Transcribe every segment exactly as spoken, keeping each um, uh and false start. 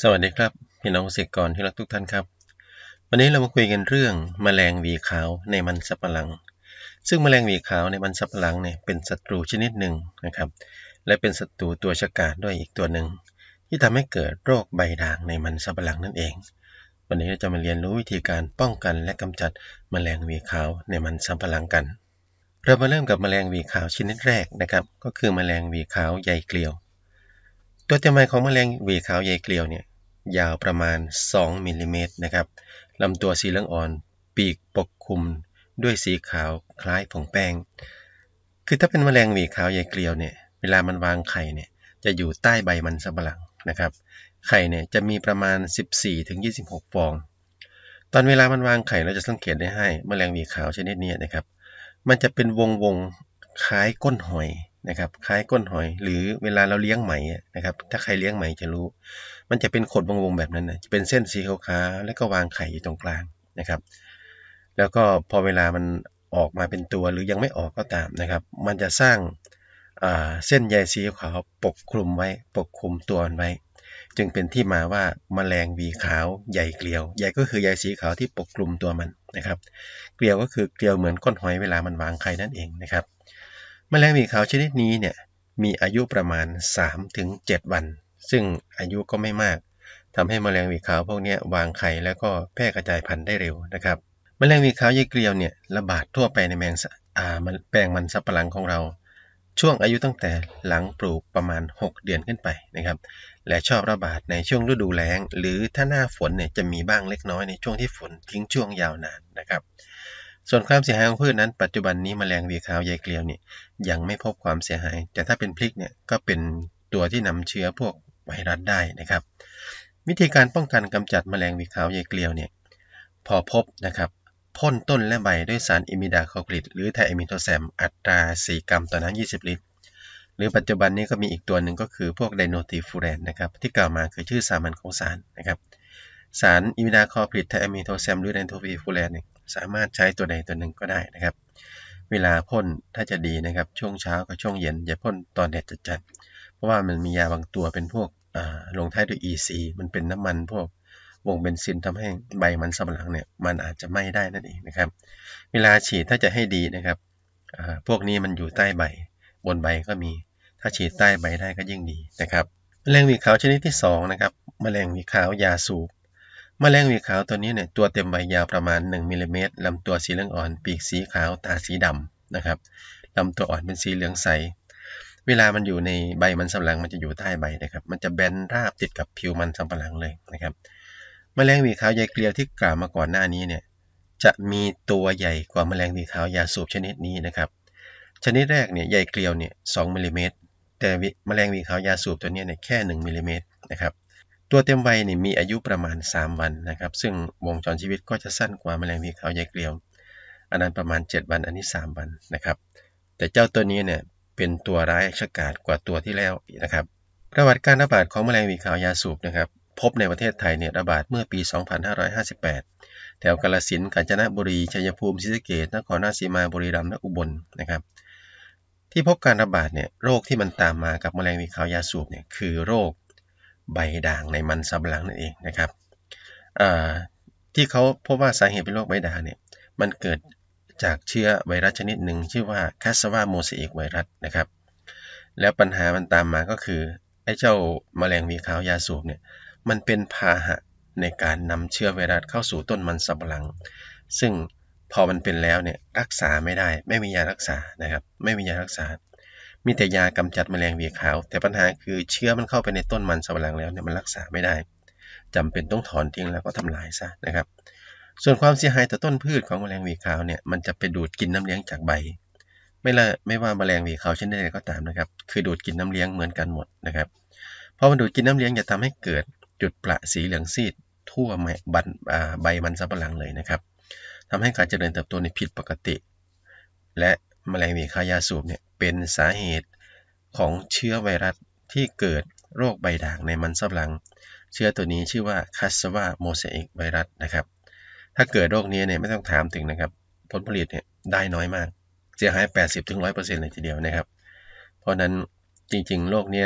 สวัสดีครับพี่น้องเกษตรกรที่รักทุกท่านครับวันนี้เรามาคุยกันเรื่องแมลงหวีขาวในมันสำปะหลังซึ่งแมลงหวีขาวในมันสำปะหลังเนี่ยเป็นศัตรูชนิดหนึ่งนะครับและเป็นศัตรูตัวฉกาจด้วยอีกตัวหนึ่งที่ทำให้เกิดโรคใบด่างในมันสำปะหลังนั่นเองวันนี้เราจะมาเรียนรู้วิธีการป้องกันและกำจัดแมลงหวีขาวในมันสำปะหลังกันเรามาเริ่มกับแมลงหวีขาวชนิดแรกนะครับก็คือแมลงหวีขาวใยเกลียวตัวเต็มวัยของแมลงหวีขาวใยเกลียวเนี่ยยาวประมาณสองมิลลิเมตรนะครับลำตัวสีเหลืองอ่อนปีกปกคลุมด้วยสีขาวคล้ายผงแป้งคือถ้าเป็นแมลงหวีขาวใยเกลียวเนี่ยเวลามันวางไข่เนี่ยจะอยู่ใต้ใบมันสำปะหลังนะครับไข่เนี่ยจะมีประมาณ สิบสี่ถึงยี่สิบหก ฟองตอนเวลามันวางไข่เราจะสังเกตได้ให้แมลงหวีขาวชนิดนี้นะครับมันจะเป็นวงวงคล้ายก้นหอยนะครับคล้ายก้นหอยหรือเวลาเราเลี้ยงไหมนะครับถ้าใครเลี้ยงไหมจะรู้มันจะเป็นขดวงวงแบบนั้นนะจะเป็นเส้นสีขาวๆแล้วก็วางไข่อยู่ตรงกลางนะครับแล้วก็พอเวลามันออกมาเป็นตัวหรือยังไม่ออกก็ตามนะครับมันจะสร้างเส้นใยสีขาวปกคลุมไว้ปกคลุมตัวไว้จึงเป็นที่มาว่าแมลงหวีขาวใยเกลียวใยก็คือใยสีขาวที่ปกคลุมตัวมันนะครับเกลียวก็คือเกลียวเหมือนก้นหอยเวลามันวางไข่นั่นเองนะครับแมลงหวีขาวชนิดนี้เนี่ยมีอายุประมาณ สามถึงเจ็ด วันซึ่งอายุก็ไม่มากทำให้แมลงหวีขาวพวกนี้วางไข่แล้วก็แพร่กระจายพันธุ์ได้เร็วนะครับแมลงหวีขาวใยเกลียวเนี่ยระบาดทั่วไปในแมงอ่าแปลงมันสำปะหลังของเราช่วงอายุตั้งแต่หลังปลูกประมาณหกเดือนขึ้นไปนะครับและชอบระบาดในช่วงฤดูแล้งหรือถ้าหน้าฝนเนี่ยจะมีบ้างเล็กน้อยในช่วงที่ฝนทิ้งช่วงยาวนานนะครับส่วนความเสียหายของพืชนั้นปัจจุบันนี้แมลงหวีขาวใยเกลียวเนี่ยยังไม่พบความเสียหายแต่ถ้าเป็นพริกเนี่ยก็เป็นตัวที่นำเชื้อพวกไวรัสได้นะครับวิธีการป้องกันกำจัดแมลงหวีขาวใยเกลียวเนี่ยพอพบนะครับพ่นต้นและใบด้วยสารอิมิดาคลอพริดหรือไทอะมิโทแซมอัตราสี่กรัมต่อน้ำยี่สิบลิตรหรือปัจจุบันนี้ก็มีอีกตัวหนึ่งก็คือพวกไดโนติฟูแรนนะครับที่กล่าวมาคือชื่อสามัญของสารนะครับสารอิมิดาคลอพริดไทอะมิโทแซมหรือไดโนติฟูแรนเนี่ยสามารถใช้ตัวใดตัวหนึ่งก็ได้นะครับเวลาพ่นถ้าจะดีนะครับช่วงเช้ากับช่วงเย็นอย่าพ่นตอนแดดจัดๆเพราะว่ามันมียาบางตัวเป็นพวกลงท้ายด้วย อี ซี มันเป็นน้ำมันพวกวงเบนซินทำให้ใบมันสำปะหลังเนี่ยมันอาจจะไหม้ได้นั่นเองนะครับเวลาฉีดถ้าจะให้ดีนะครับพวกนี้มันอยู่ใต้ใบบนใบก็มีถ้าฉีดใต้ใบได้ก็ยิ่งดีนะครับแมลงหวีขาวชนิดที่สองนะครับแมลงหวีขาวยาสูบแมลงหวีขาวตัวนี้เนี่ยตัวเต็มใบยาวประมาณหนึ่งมิลลิเมตรลำตัวสีเหลืองอ่อนปีกสีขาวตาสีดำนะครับลำตัวอ่อนเป็นสีเหลืองใสเวลามันอยู่ในใบมันสำปะหลังมันจะอยู่ใต้ใบนะครับมันจะแบนราบติดกับผิวมันสำปะหลังเลยนะครับแมลงหวีขาวใยเกลียวที่กล่าวมาก่อนหน้านี้เนี่ยจะมีตัวใหญ่กว่าแมลงหวีขาวยาสูบชนิดนี้นะครับชนิดแรกเนี่ยใยเกลียวเนี่ยสองมิลลิเมตรแต่แมลงหวีขาวยาสูบตัวนี้เนี่ยแค่หนึ่งมิลลิเมตรนะครับตัวเต็มวัยเนี่ยมีอายุประมาณสามวันนะครับซึ่งวงจรชีวิตก็จะสั้นกว่าแมลงหวีขาวใยเกลียวอันนั้นประมาณเจ็ดวันอันนี้สามวันนะครับแต่เจ้าตัวนี้เนี่ยเป็นตัวร้ายฉกาจกว่าตัวที่แล้วนะครับประวัติการระบาดของแมลงหวีขาวยาสูบนะครับพบในประเทศไทยเนี่ยระบาดเมื่อปีสองพันห้าร้อยห้าสิบแปดแถวกาฬสินธุ์กาญจนบุรีชัยภูมิศรีสะเกษนครราชสีมาบุรีรัมย์และอุบลนะครับที่พบการระบาดเนี่ยโรคที่มันตามมากับแมลงหวีขาวยาสูบเนี่ยคือโรคใบด่างในมันสำปะหลังนั่นเองนะครับที่เขาพบว่าสาเหตุเป็นโรคใบด่างเนี่ยมันเกิดจากเชื้อไวรัสชนิดหนึ่งชื่อว่า Cassava mosaic ไวรัสนะครับแล้วปัญหามันตามมาก็คือไอ้เจ้าแมลงหวีขาวยาสูบเนี่ยมันเป็นพาหะในการนำเชื้อไวรัสเข้าสู่ต้นมันสำปะหลังซึ่งพอมันเป็นแล้วเนี่ยรักษาไม่ได้ไม่มียารักษานะครับไม่มียารักษามีแต่ยากำจัดแมลงหวีขาวแต่ปัญหาคือเชื้อมันเข้าไปในต้นมันสำปะหลังแล้วเนี่ยมันรักษาไม่ได้จำเป็นต้องถอนทิ้งแล้วก็ทำลายซะนะครับส่วนความเสียหายต่อต้นพืชของแมลงหวีขาวเนี่ยมันจะไปดูดกินน้ำเลี้ยงจากใบไม่ละไม่ว่าแมลงหวีขาวชนิดใดก็ตามนะครับคือดูดกินน้ำเลี้ยงเหมือนกันหมดนะครับพอมันดูดกินน้ำเลี้ยงจะทำให้เกิดจุดประสีเหลืองซีดทั่วใบมันสำปะหลังเลยนะครับทำให้การเจริญเติบโตในผิดปกติและแมลงหวีขาวยาสูบเนี่ยเป็นสาเหตุของเชื้อไวรัสที่เกิดโรคใบด่างในมันสำปะหลังเชื้อตัวนี้ชื่อว่า Cassava mosaic ไวรัสนะครับถ้าเกิดโรคนี้เนี่ยไม่ต้องถามถึงนะครับผลผลิตเนี่ยได้น้อยมากเสียหาย แปดสิบถึงหนึ่งร้อยเปอร์เซ็นต์ เลยทีเดียวนะครับเพราะนั้นจริงๆโรคนี้เนี่ย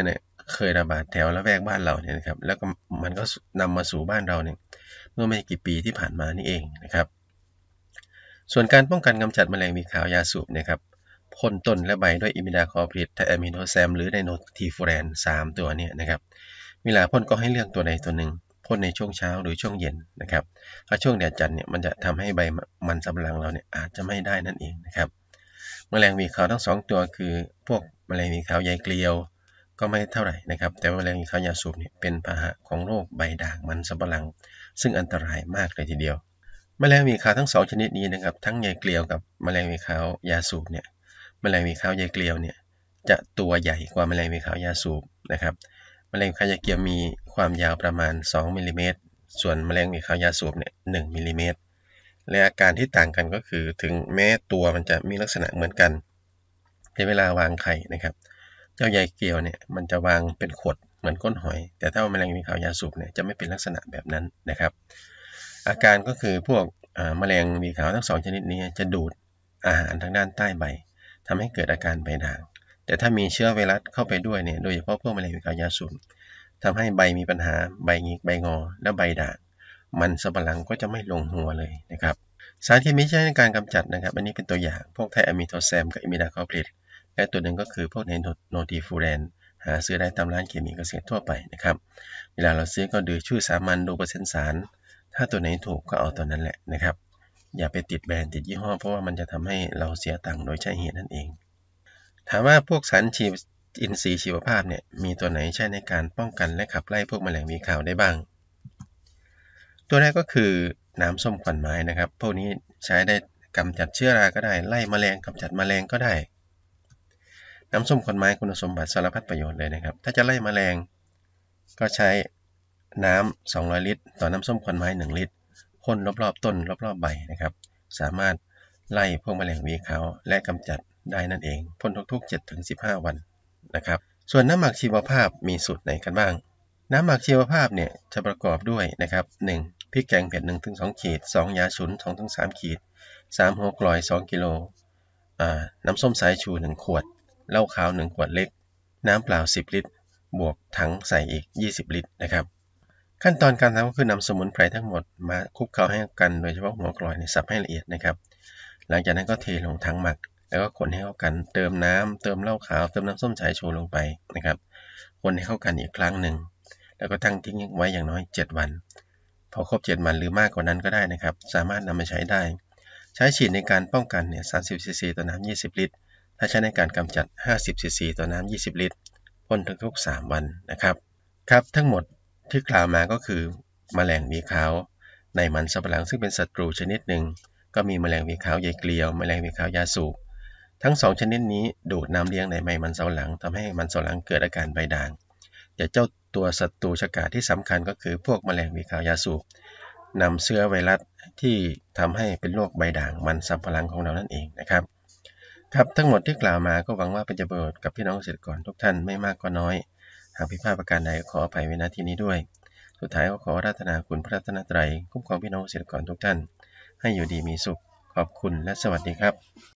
เคยระบาดแถวละแวกบ้านเราเนี่ยนะครับแล้วก็มันก็นำมาสู่บ้านเราเนี่ยเมื่อไม่กี่ปีที่ผ่านมานี่เองนะครับส่วนการป้องกันกำจัดแมลงวีขาวยาสูบนะครับพ่นต้นและใบด้วยอิมิดาคลอพริดไทอะมิโนแซมหรือไดโนทีฟูแรนสามตัวนี้นะครับเวลาพ่นก็ให้เลือกตัวใดตัวหนึ่งพ่นในช่วงเช้าหรือช่วงเย็นนะครับถ้าช่วงแดดจัดเนี่ยมันจะทำให้ใบมันสำปะหลังเราเนี่ยอาจจะไม่ได้นั่นเองนะครับแมลงวีขาวทั้งสองตัวคือพวกแมลงวีขาวใยเกลียวก็ไม่เท่าไหร่นะครับแต่แมลงวีขาวยาสูบเนี่ยเป็นพาหะของโรคใบด่างมันสำปะหลังซึ่งอันตรายมากเลยทีเดียวแมลงวีขาวทั้งสองชนิดนี้นะครับทั้งใยเกลียวกับแมลงวีขาวยาสูบเนี่ยแมลงวีขาวยาเกลียวเนี่ยจะตัวใหญ่กว่าแมลงวีขาวยาสูบนะครับแมลงวีขาวยาเกลียวมีความยาวประมาณสองมิลลิเมตรส่วนแมลงวีขาวยาสูบเนี่ยหนึ่งมิลลิเมตรและอาการที่ต่างกันก็คือถึงแม้ตัวมันจะมีลักษณะเหมือนกันในเวลาวางไข่นะครับเจ้าใยเกลียวเนี่ยมันจะวางเป็นขดเหมือนก้นหอยแต่ถ้าแมลงวีขาวยาสูบเนี่ยจะไม่เป็นลักษณะแบบนั้นนะครับอาการก็คือพวกแมลงวีขาวทั้งสองชนิดนี้จะดูดอาหารทางด้านใต้ใบทำให้เกิดอาการใบด่างแต่ถ้ามีเชื้อไวรัสเข้าไปด้วยเนี่ยโดยเฉพาะพวกแมลงวีขาวยาสูบทำให้ใบมีปัญหาใบหงิกใบงอและใบด่างมันสำปะหลังก็จะไม่ลงหัวเลยนะครับสารเคมีใช้ในการกำจัดนะครับอันนี้เป็นตัวอย่างพวกไทอะมิโทแซมกับอิมิดาคลอพริดและตัวหนึ่งก็คือพวกไดโนทีฟูแรนหาซื้อได้ตามร้านเคมีเกษตรทั่วไปนะครับเวลาเราซื้อก็ดูชื่อสามัญดูเปอร์เซ็นต์สารถ้าตัวไหนถูกก็เอาตัวนั้นแหละนะครับอย่าไปติดแบรนด์ติดยี่ห้อเพราะว่ามันจะทำให้เราเสียตังค์โดยใช่เหตุนั่นเองถามว่าพวกสารชีวอินทรีย์ชีวภาพเนี่ยมีตัวไหนใช้ในการป้องกันและขับไล่พวกแมลงวีขาวได้บ้างตัวแรกก็คือน้ำส้มขวัญไม้นะครับพวกนี้ใช้ได้กำจัดเชื้อราก็ได้ไล่แมลงกำจัดแมลงก็ได้น้ำส้มขวัญไม้คุณสมบัติสารพัดประโยชน์เลยนะครับถ้าจะไล่แมลงก็ใช้น้ำสองร้อยลิตรต่อน้ำส้มขวัญไม้หนึ่งลิตรพ่นรอบๆต้นรอบๆใบนะครับสามารถไล่พวกแมลงวีขาวและกำจัดได้นั่นเองพ่นทุกๆ เจ็ดถึงสิบห้า วันนะครับส่วนน้ำหมักชีวภาพมีสูตรไหนกันบ้างน้ำหมักชีวภาพเนี่ยจะประกอบด้วยนะครับหนึ่งพริกแกงเผ็ด หนึ่งถึงสอง ขีดสองยาฉุน สองถึงสาม ขีดสามหัวกลอยสองกิโลอ่าน้ำส้มสายชูหนึ่งขวดเหล้าขาวหนึ่งขวดเล็กน้ำเปล่าสิบลิตรบวกถังใส่อีกยี่สิบลิตรนะครับขั้นตอนการทำก็คือนำสมุนไพรทั้งหมดมาคลุกเคล้าให้กันโดยเฉพาะหัวกลอยในสับให้ละเอียดนะครับหลังจากนั้นก็เทลงถังหมักแล้วก็คนให้เข้ากันเติมน้ำเติมเหล้าขาวเติมน้ำส้มสายชูลงไปนะครับคนให้เข้ากันอีกครั้งหนึ่งแล้วก็ตั้งทิ้งไว้อย่างน้อยเจ็ดวันพอครบเจ็ดวันหรือมากกว่านั้นก็ได้นะครับสามารถนำมาใช้ได้ใช้ฉีดในการป้องกันเนี่ยสามสิบซีซีต่อน้ำยี่สิบลิตรถ้าใช้ในการกำจัดห้าสิบซีซีต่อน้ำยี่สิบลิตรพ่นทุกๆสามวันนะครับครับทั้งหมดที่กล่าวมาก็คือแมลงวีขาวในมันสำปะหลังซึ่งเป็นศัตรูชนิดหนึ่งก็มีแมลงวีขาวใยเกลียวแมลงวีขาวยาสูบทั้งสองชนิดนี้ดูดน้ำเลี้ยงในใบมันสำปะหลังทำให้มันสำปะหลังเกิดอาการใบด่างแต่เจ้าตัวศัตรูฉกาจที่สำคัญก็คือพวกแมลงวีขาวยาสูบนำเชื้อไวรัสที่ทำให้เป็นโรคใบด่างมันสำปะหลังของเรานั่นเองนะครับครับทั้งหมดที่กล่าวมาก็หวังว่าเป็นประโยชน์กับพี่น้องเกษตรกรทุกท่านไม่มากก็น้อยหากผิดพลาดประการใดขออภัยไว้ณที่นี้ด้วยสุดท้ายก็ขออาราธนาคุณพระรัตนตรัยคุ้มครองพี่น้องเกษตรกรทุกท่านให้อยู่ดีมีสุขขอบคุณและสวัสดีครับ